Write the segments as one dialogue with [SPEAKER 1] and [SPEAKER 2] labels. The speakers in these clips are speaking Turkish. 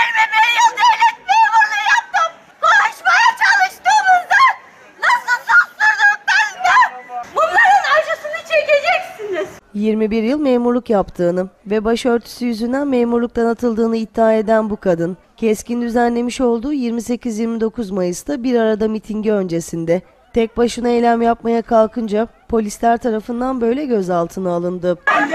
[SPEAKER 1] 21 yıl devlet memurluğu yaptım. Konuşmaya çalıştığımızda nasıl susturduklarını bunların acısını çekeceksiniz.
[SPEAKER 2] 21 yıl memurluk yaptığını ve başörtüsü yüzünden memurluktan atıldığını iddia eden bu kadın, KESK'in düzenlemiş olduğu 28-29 Mayıs'ta bir arada mitingi öncesinde tek başına eylem yapmaya kalkınca polisler tarafından böyle gözaltına alındı.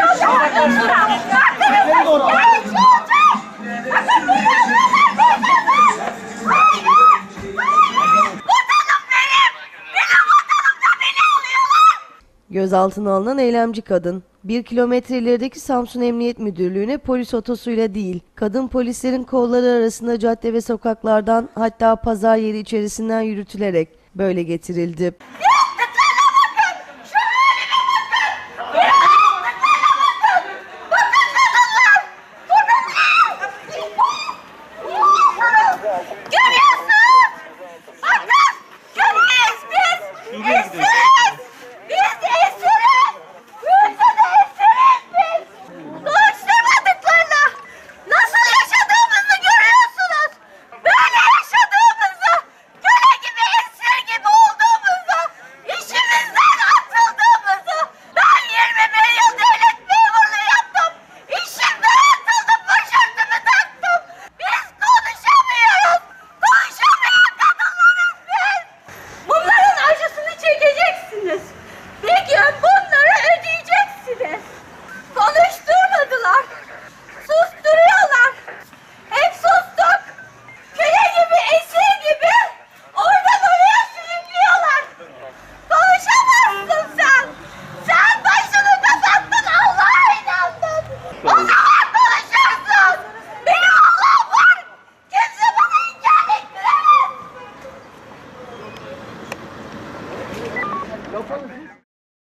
[SPEAKER 2] Gözaltına alınan eylemci kadın, 1 kilometre ilerideki Samsun Emniyet Müdürlüğü'ne polis otosuyla değil, kadın polislerin kolları arasında cadde ve sokaklardan, hatta pazar yeri içerisinden yürütülerek böyle getirildi.